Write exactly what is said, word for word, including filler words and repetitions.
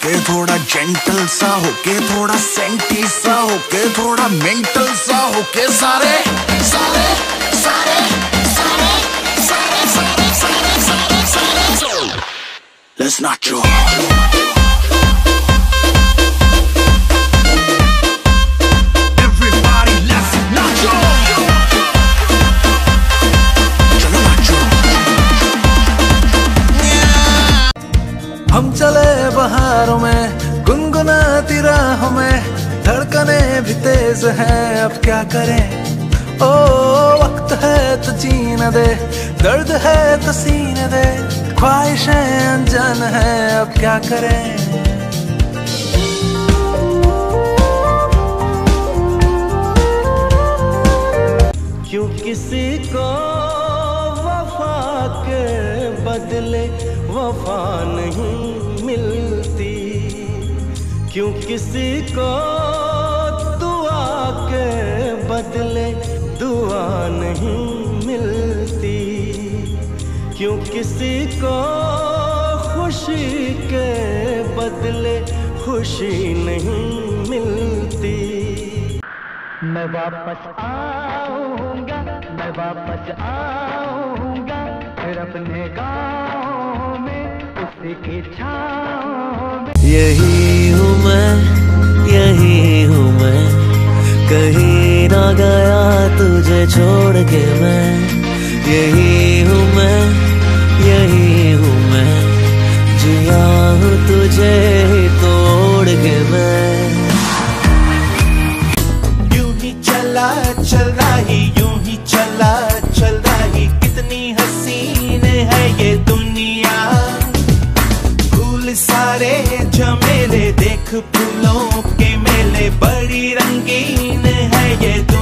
होके थोड़ा जेंटल सा होके थोड़ा सेंटी सा होके थोड़ा मेंटल सा होके सारे सारे सारे सारे सारे सारे सारे सारे सारे Let's not joke. हम चले बहारों में गुनगुनाती राहों में, धड़कने भी तेज हैं अब क्या करें। ओ वक्त है तो जीने दे, दर्द है तो सीने दे, ख्वाहिशें अनजान है अब क्या करें। क्यों किसी को वफा के बदले वफा नहीं मिलती, क्यों किसी को दुआ के बदले दुआ नहीं मिलती, क्यों किसी को खुशी के बदले खुशी नहीं मिलती। मैं वापस आऊंगा, मैं वापस आऊंगा, फिर अपने गाँव में उसी की छाँव में। यही हूँ मैं, यही हूँ मैं, कहीं ना गया तुझे छोड़ के मैं। यही हूँ मैं, यही हूँ मैं, जिया हूँ तुझे ही तोड़ के मैं। यूं ही चला चल रही, यूं ही चला चल रही, कितनी हसीन है ये दुनिया। फूल सारे झमेले देख, फूलों के मेले, बड़ी रंगीन है ये दुनिया।